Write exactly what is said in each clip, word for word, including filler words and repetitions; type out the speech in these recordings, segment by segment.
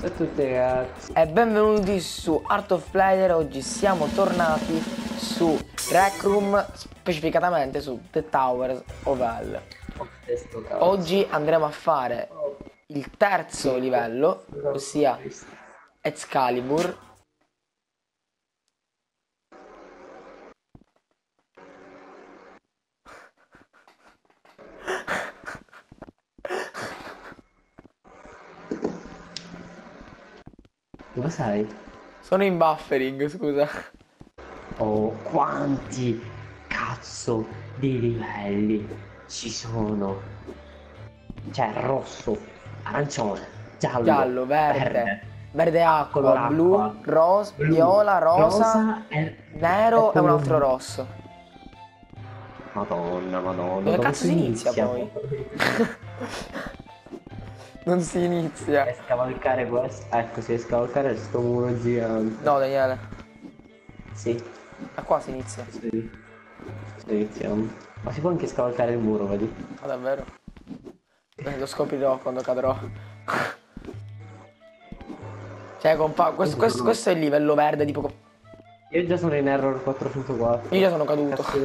Ciao a tutti ragazzi. E benvenuti su Art of Player. Oggi siamo tornati su Rec Room, specificatamente su The Towers of Hell. Oggi andremo a fare il terzo livello, ossia Excalibur. Dove sei? Sono in buffering, scusa. Oh, quanti cazzo di livelli ci sono? C'è rosso, arancione, giallo, Giallo, verde, verde, verde acqua, color blu, acqua, rosa, blu, viola, rosa, rosa e, nero e e un poi altro un- rosso. Madonna, madonna, Dove dove cazzo si inizia poi? Non si inizia. E scavalcare questo, ecco, si scavalcare sto muro gigante. No, Daniele, Sì, da qua si inizia. sì, sì, iniziamo. Ma si può anche scavalcare il muro, vedi? Ma davvero? Eh, Lo scoprirò quando cadrò. Cioè, compa, questo, Io questo, sono- questo è il livello verde, tipo. Io già sono in error quattrocentoquattro. Io già sono caduto. Cazzo,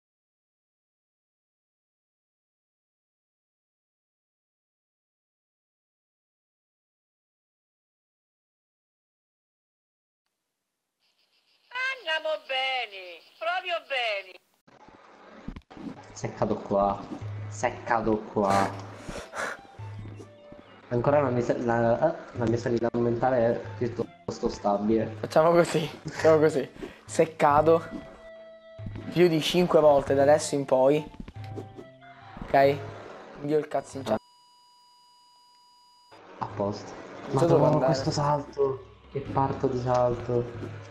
Andiamo bene, proprio bene. se cado qua, se cado qua. Ancora la mia, la, eh, la mia sanità mentale è piuttosto stabile. Facciamo così, facciamo così. Se cado più di cinque volte da adesso in poi, ok? Io il cazzo in chat. A posto. Non so dove Madonna, andare. questo salto. Che parto di salto.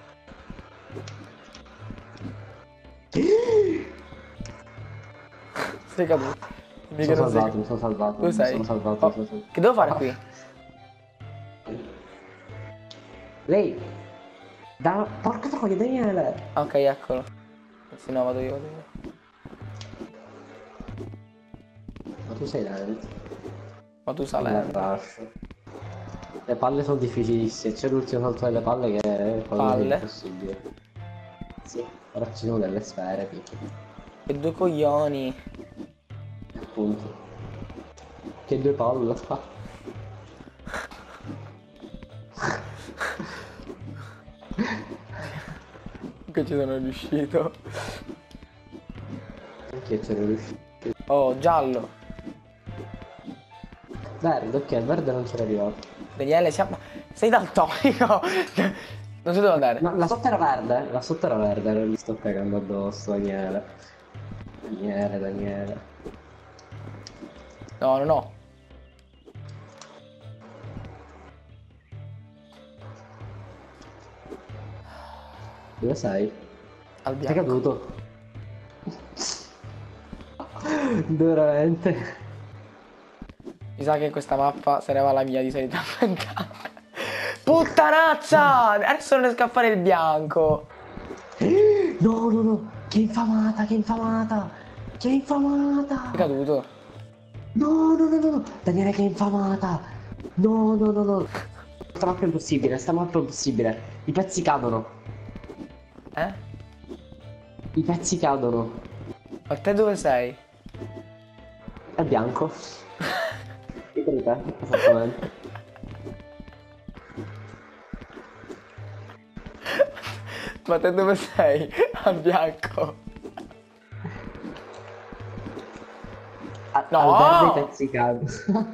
Sei caduto. Mi Mica sono non sei salvato, mi sono salvato. Dove Mi sei? sono salvato, Oh, mi sono salvato. che devo fare Ah. qui? Lei. Da. Porca troia, Daniele. Ah, ok, eccolo. Sì, no, vado io, vado io. Ma tu sei lento. Ma tu Il salendo. rush. Le palle sono difficilissime. C'è l'ultimo salto delle palle che è qualcosa di Palle? impossibile. Sì, ora ci sono delle sfere, piccole. Che due coglioni. Appunto. Che due palle fa. Che ci sono riuscito. Anche io c'ero riuscito. Oh, giallo. Verde, ok, il verde non c'era arrivato. Daniele, siamo. Sei daltonico. Non so dove andare. No, la sotto era verde, la sotto era verde, non mi sto cagando addosso, Daniele. Daniele, Daniele. No, no, no. Dove sei? Al Sei bianco. caduto? Veramente? Mi sa che questa mappa sarebbe la mia di sanità mentale. Puttanazza! Adesso non riesco a fare il bianco. No, no, no! Che infamata, che infamata! Che infamata! È caduto. No, no, no, no, no! Daniele, che infamata! No, no, no, no! Sta mappa è impossibile, sta mappa è impossibile. I pezzi cadono. Eh? I pezzi cadono. Ma te dove sei? È bianco. Dico di te, esattamente. Ma te dove sei? Al bianco. A- No! Al verde i pezzi cadono.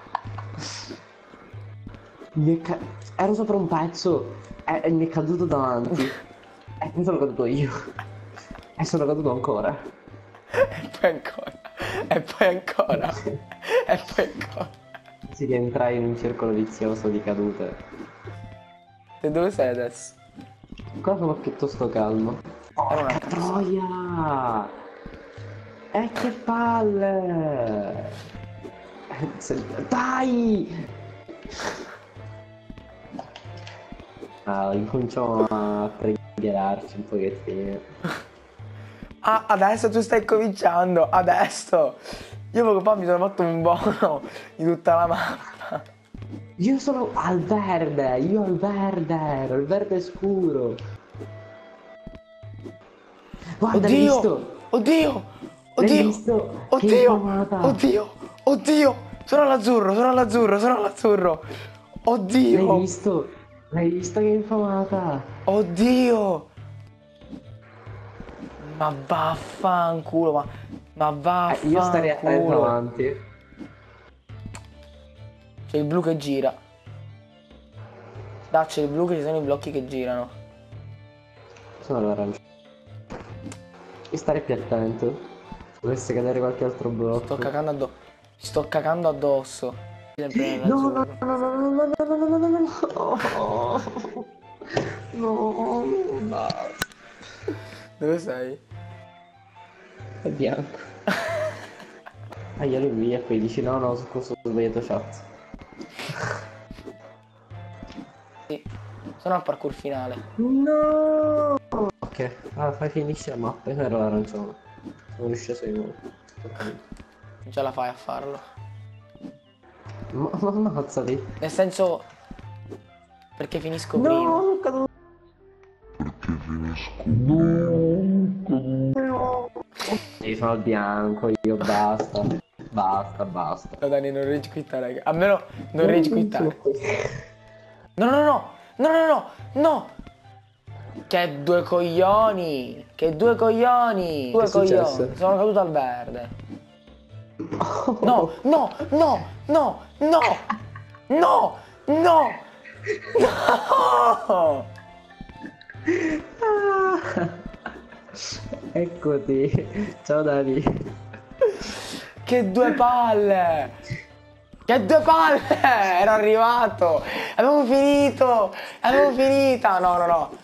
Mi è ca- Ero sopra un pezzo e, e mi è caduto davanti. E poi sono caduto io. E sono caduto ancora. E poi ancora. E poi ancora. E poi ancora. Si rientrai in un circolo vizioso di cadute. Te dove sei adesso? Qua sono piuttosto calmo. Era una Porca cazzata. troia! E che palle! Eh, se- Dai! Ah, incominciamo a pregherarci un pochettino. Ah, adesso tu stai cominciando. Adesso. Io poco fa mi sono fatto un buono di tutta la mappa. Io sono al verde, io al verde, ero il verde scuro. Guarda, l'hai Oddio! visto? Oddio! L'hai Oddio! visto? Che Oddio! infamata! Oddio! Oddio! Sono all'azzurro, sono all'azzurro, sono all'azzurro! L'hai Oddio! visto? L'hai visto che infamata? Oddio! Ma vaffanculo, ma, ma Eh, io starei attento vaffanculo. avanti. C'è il blu che gira. Da, c'è il blu che ci sono i blocchi che girano. Sono l'arancione. Io starei più attento. Dovesse cadere qualche altro blocco. Sto cagando addosso. Sto cagando addosso. Sempre No, no, nell'azzurro. no, no, no, no, no, no, no, no, no, no, no, no, Dove sei? è bianco. Ah, io lui via, poi dici no, no, su questo ho sbagliato chat. Sì. Sono al parkour finale. No! Ok, allora fai finisci la mappa, io ero l'arancione. Sono risceso di nuovo. Non ce la fai a farlo. Ma ma ammazzati. Nel senso. Perché finisco prima. No, sono caduto. Io sono al bianco, io basta. Basta, basta. No, Dani, non rage quittare. A meno non rage quittare. No, no, no, no, no, no, no. Che due coglioni. Che due coglioni. Due Che è successo? coglioni. Sono caduto al verde. No, no, no, no, no. No, no. No. Ah, eccoti. Ciao Dani. Che due palle. Che due palle. Ero arrivato. Avevo finito. Avevo finita. No, no, no.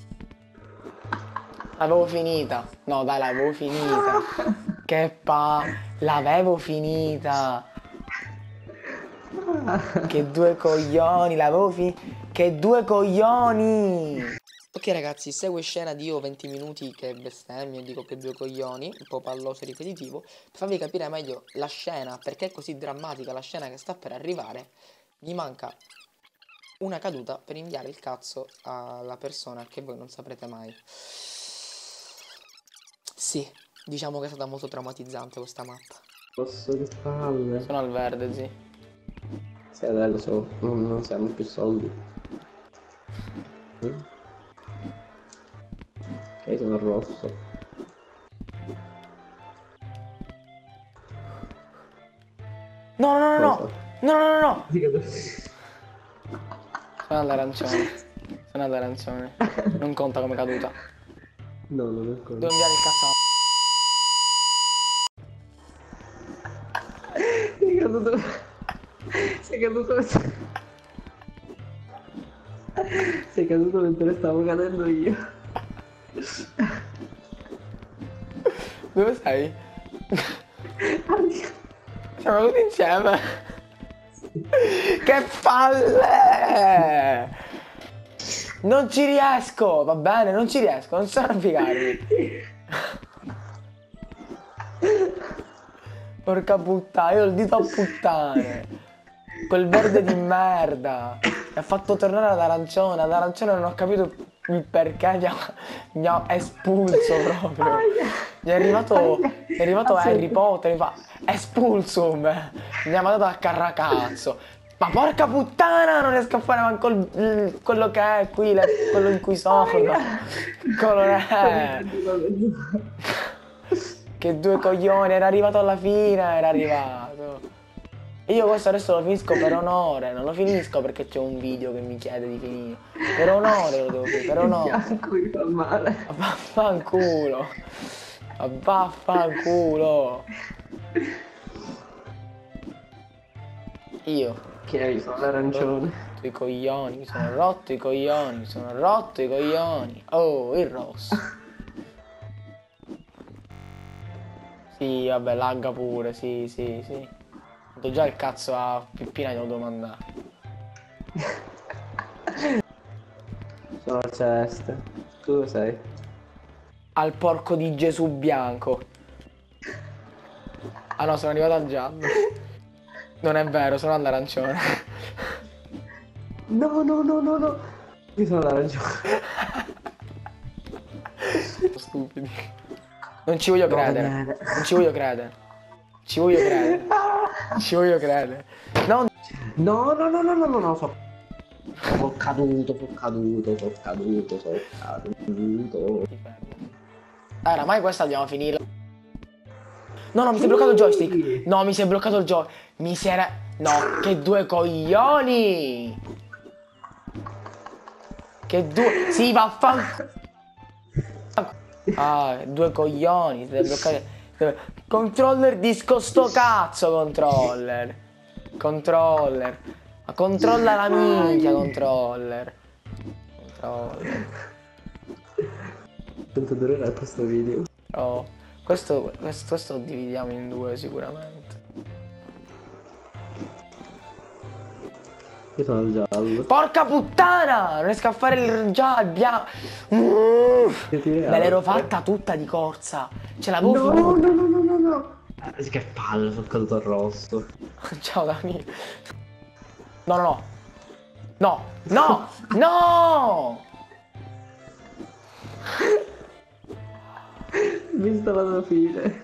L'avevo finita. No, dai, l'avevo finita. Che pa... L'avevo finita. Che due coglioni, l'avevo finita. Che due coglioni. Ok ragazzi, segue scena di io venti minuti che bestemmio e dico che due coglioni, un po' palloso e ripetitivo, per farvi capire meglio la scena, perché è così drammatica la scena che sta per arrivare. Mi manca una caduta per inviare il cazzo alla persona che voi non saprete mai. Sì, diciamo che è stata molto traumatizzante questa mappa. Posso che palle. Sono al verde, sì. Sì, dai, lo so, non, non siamo più soldi. Mm? Ok, sono al rosso. No, no, no, no, Cosa? no, no, no, no. Dica tu. Sono all'arancione. Sono all'arancione. Non conta come caduta. No, non è quello. Devo inviare il cazzo. Sei caduto. Sei caduto. Sei caduto mentre stavo cadendo io. Dove sei? Addio. Siamo tutti insieme. Che palle! Non ci riesco, va bene, non ci riesco, non so arrampicarmi. Porca puttana, io ho il dito a puttane. Quel verde di merda. Mi ha fatto tornare ad arancione, ad arancione non ho capito il perché mi ha, mi ha espulso proprio. Mi è arrivato, mi è arrivato Harry Potter, mi fa espulsum. Mi ha mandato a carracazzo. Ma porca puttana, non riesco a fare manco il, il, quello che è qui, le, quello in cui sono. Quello è. Che due coglioni, era arrivato alla fine, era arrivato. E io questo adesso lo finisco per onore, non lo finisco perché c'è un video che mi chiede di finire. Per onore lo devo finire, per onore. Bianco mi fa male. Vaffanculo. Vaffanculo. Io. Che hai visto l'arancione? I coglioni, mi sono rotto i coglioni, mi sono rotto i coglioni. Oh, il rosso. Sì, vabbè, lagga pure, sì, sì, sì. Do già il cazzo a Pippina glielo devo mandare. Sono al celeste. Tu dove sei? Al porco di Gesù bianco. Ah no, sono arrivato al giallo. Non è vero, sono all'arancione. No, no, no, no, no. Mi sono dato ragione. Stupidi. Non ci voglio No, credere. Daniele. Non ci voglio credere. Ci voglio credere. Ci voglio credere. No. No, no, no, no, no, no, no, so... Sono caduto, sono caduto, sono caduto, sono caduto. Eh, oramai questa dobbiamo finirla. No, no, mi si è bloccato il joystick. No, mi si è bloccato il joystick. Mi si era... No, che due coglioni. Che due... Sì, vaffanculo. Ah, due coglioni. Si deve bloccare... Controller disco sto cazzo, controller. Controller. Ma controlla la minchia, controller. Controller. Quanto durerà questo video? Oh, questo, questo, questo lo dividiamo in due sicuramente. Io sono il giallo. Porca puttana! Non riesco a fare il giallo, bianco. Mm. Me l'ero fatta tutta di corsa. Ce l'avevo No, finita. no, no, no, no, no. Eh, che palle, sono caduto al rosso. Ciao Dani. No, no, no. No, no, no! Vista la tua fine.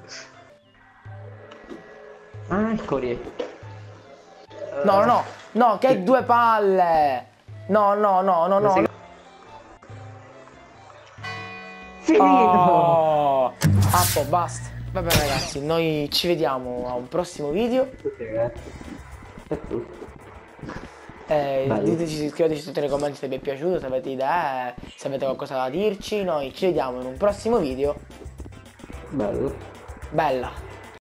Ah, eccoli. No, no, no, no, che due palle! No, no, no, no, no. Finito! Oh, Appo, basta. Vabbè ragazzi, noi ci vediamo a un prossimo video. Ok, ragazzi. È tutto. Eh, Bello. diteci, scriveteci sotto nei commenti se vi è piaciuto, se avete idee, se avete qualcosa da dirci. Noi ci vediamo in un prossimo video. Bello. Bella.